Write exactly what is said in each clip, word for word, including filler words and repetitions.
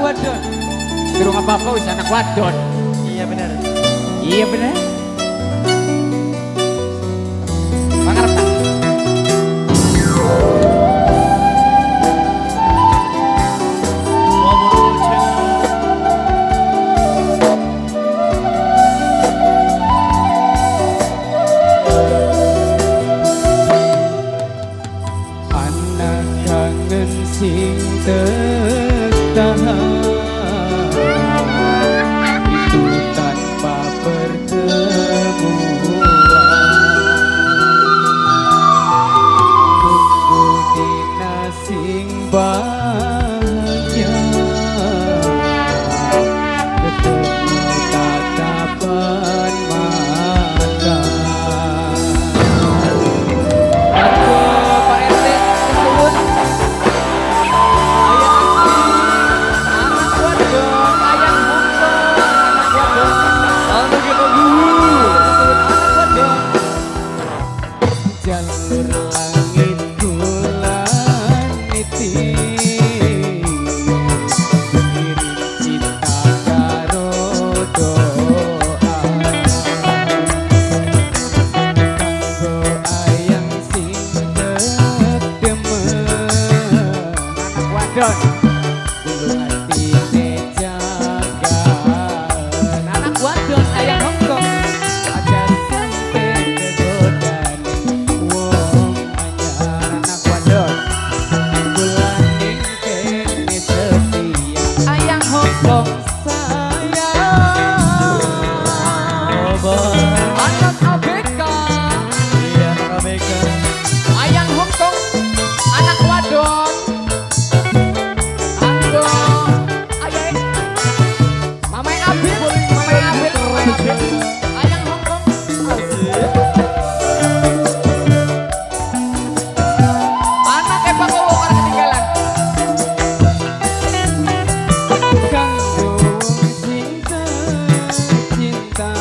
wadon. Durung apa-apa wis anak wadon. Iya benar. Iya benar. Pangarep tak? Anak kangen sing tertahan itu tanpa pertemuan. Tunggu dina sing bahagia ketemu tatapan mata. Jalur langit bulan niti kirim cinta karo doa kanggo ayang sing demen anak wadon kudu atine jaga anak wadon ayang Hongkong aja sampai kegodane wong anyar anak wadon bulan ning kene setia ayang Hongkong sayang anak A B K Iya anak A B K. ayang Hongkong anak wadon Ando ayah Mamai Abil Mamai Abil Mamai Abil ayang Hongkong anak Eva Kowo orang ketinggalan kanggo sing cinta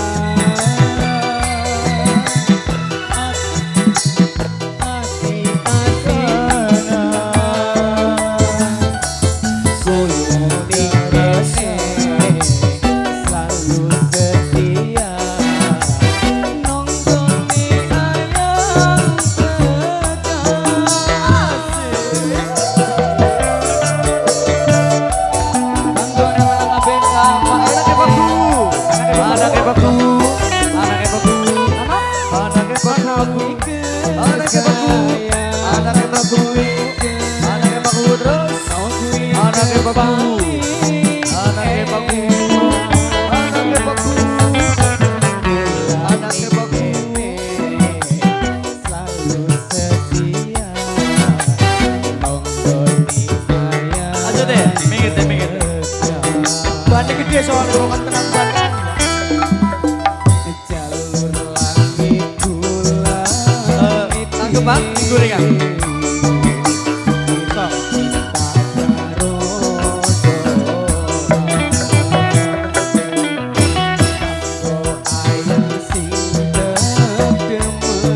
ati atena koyo ning kene selalu setia nonggone ayang Bantuan malang A B K Anaknya baku. Anaknya baku. Anaknya baku. Anaknya baku. Anaknya baku. Anaknya baku. Anaknya baku terus. Anaknya baku. Anaknya baku. Anaknya baku. Anaknya baku. selalu setia nonggoni ayang Aja deh, minggir deh, minggir. Bannya gede soalnya rokan tenang banget. jalur langit bulan Tangkep bang, gorengan. cinta karo kanggo ayang sing demen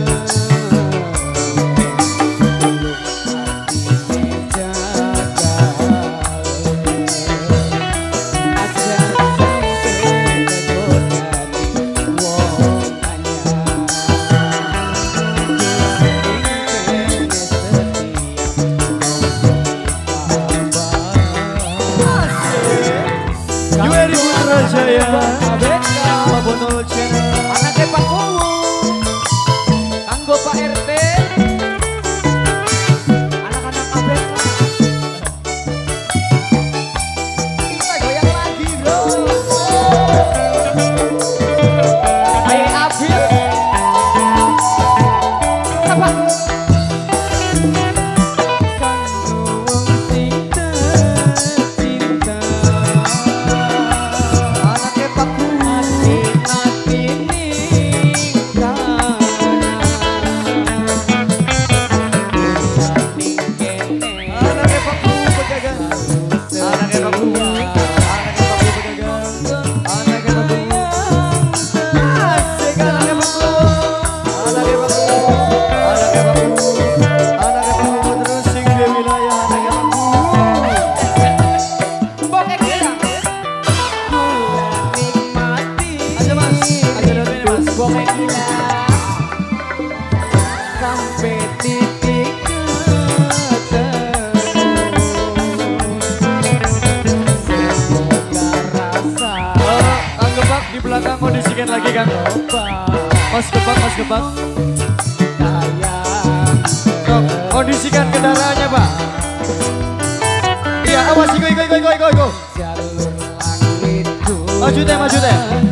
kuluk atine jaga aja sampai kegodane wong anyar bulan ning kene setia dikit lagi kan. Mas kebak, mas kebak. Sok, kondisikan kendaraannya Pak. Iya, awas, go, go, go, go, go, go. Maju deh, maju deh.